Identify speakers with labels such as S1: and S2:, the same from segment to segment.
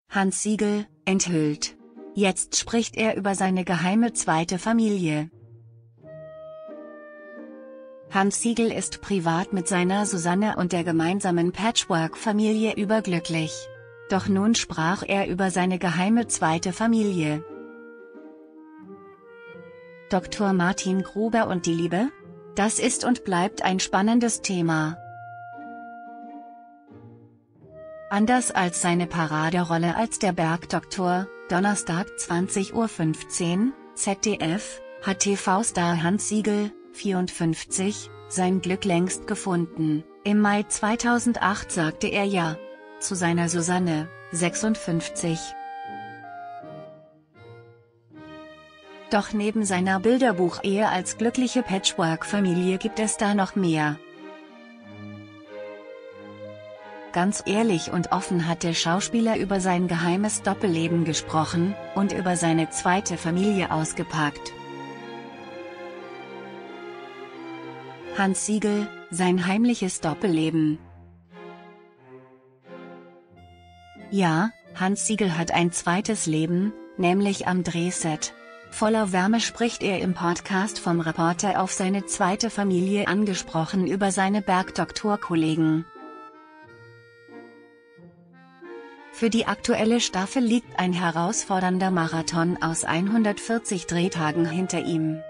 S1: Hans Siegel, enthüllt. Jetzt spricht er über seine geheime zweite Familie. Hans Siegel ist privat mit seiner Susanne und der gemeinsamen Patchwork-Familie überglücklich. Doch nun sprach er über seine geheime zweite Familie. Dr. Martin Gruber und die Liebe? Das ist und bleibt ein spannendes Thema. Anders als seine Paraderolle als der Bergdoktor, Donnerstag 20:15 Uhr, ZDF, hat TV-Star Hans Siegel, 54, sein Glück längst gefunden. Im Mai 2008 sagte er Ja zu seiner Susanne, 56. Doch neben seiner Bilderbuchehe als glückliche Patchwork-Familie gibt es da noch mehr. Ganz ehrlich und offen hat der Schauspieler über sein geheimes Doppelleben gesprochen und über seine zweite Familie ausgepackt. Hans Siegel, sein heimliches Doppelleben. Ja, Hans Siegel hat ein zweites Leben, nämlich am Drehset. Voller Wärme spricht er im Podcast vom Reporter auf seine zweite Familie angesprochen über seine Bergdoktor-Kollegen. Für die aktuelle Staffel liegt ein herausfordernder Marathon aus 140 Drehtagen hinter ihm.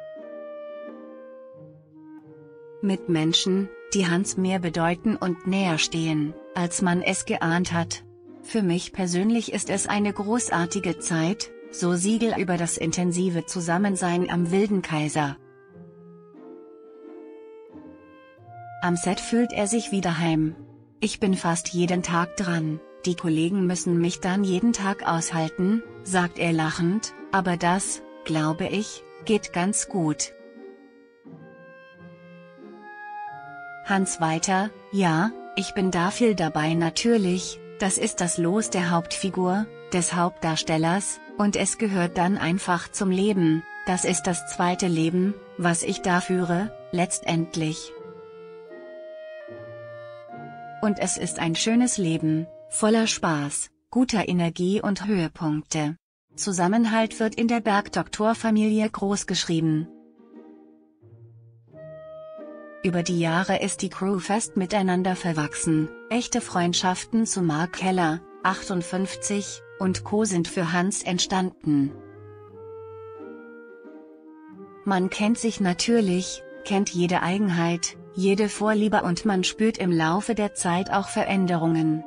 S1: Mit Menschen, die Hans mehr bedeuten und näher stehen, als man es geahnt hat. Für mich persönlich ist es eine großartige Zeit, so Siegel über das intensive Zusammensein am Wilden Kaiser. Am Set fühlt er sich wie daheim. Ich bin fast jeden Tag dran. Die Kollegen müssen mich dann jeden Tag aushalten, sagt er lachend, aber das, glaube ich, geht ganz gut. Hans weiter: Ja, ich bin da viel dabei natürlich, das ist das Los der Hauptfigur, des Hauptdarstellers, und es gehört dann einfach zum Leben, das ist das zweite Leben, was ich da führe, letztendlich. Und es ist ein schönes Leben. Voller Spaß, guter Energie und Höhepunkte. Zusammenhalt wird in der Bergdoktor-Familie großgeschrieben. Über die Jahre ist die Crew fest miteinander verwachsen, echte Freundschaften zu Mark Heller, 58, und Co. sind für Hans entstanden. Man kennt sich natürlich, kennt jede Eigenheit, jede Vorliebe und man spürt im Laufe der Zeit auch Veränderungen.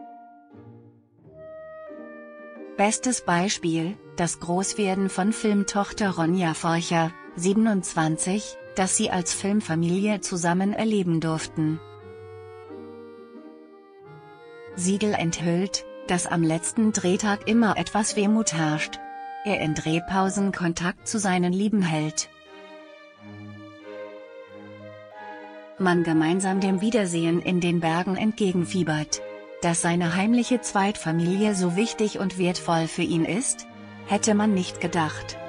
S1: Bestes Beispiel, das Großwerden von Filmtochter Ronja Forcher, 27, das sie als Filmfamilie zusammen erleben durften. Siegel enthüllt, dass am letzten Drehtag immer etwas Wehmut herrscht. Er in Drehpausen Kontakt zu seinen Lieben hält. Man gemeinsam dem Wiedersehen in den Bergen entgegenfiebert. Dass seine heimliche Zweitfamilie so wichtig und wertvoll für ihn ist, hätte man nicht gedacht.